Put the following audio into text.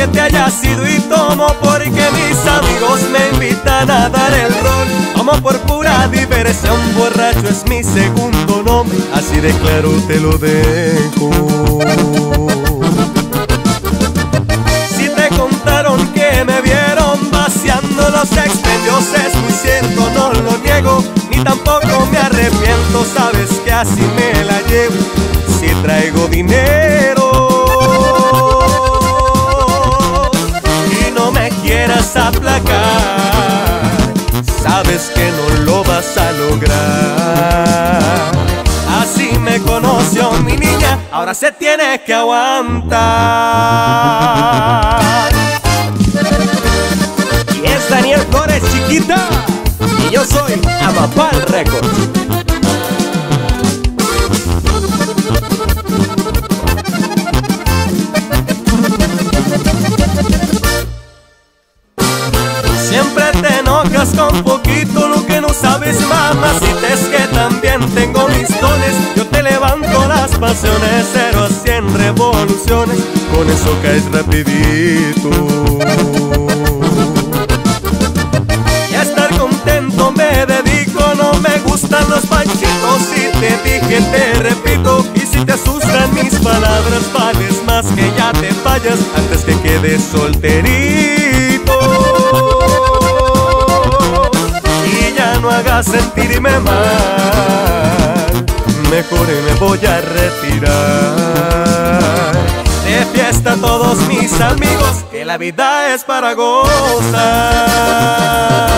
que te hayas ido y tomo porque mis amigos me invitan a dar el rol. Tomo por pura diversión, borracho es mi segundo nombre, así de claro te lo dejo. Si te contaron que me vieron vaciando los expendios, es muy cierto, no lo niego, ni tampoco me arrepiento, sabes que así me la llevo, si traigo dinero. Y no me quieras aplacar, sabes que no lo vas a lograr. Así me conoció mi niña, ahora se tiene que aguantar. Y es Daniel Flores, chiquita, y yo soy Amapal Records. Siempre te enojas con poquito, lo que no sabes, mamacita, es que también tengo mis dones. Yo te levanto las pasiones, 0 a 100 revoluciones, con eso caes rapidito. Y a estar contento me dedico, no me gustan los panchitos. Si te dije, te repito, y si te asustan mis palabras, vales más que ya te vayas antes que quedes solterito. No hagas sentirme mal, mejor me voy a retirar. De fiesta a todos mis amigos, que la vida es para gozar.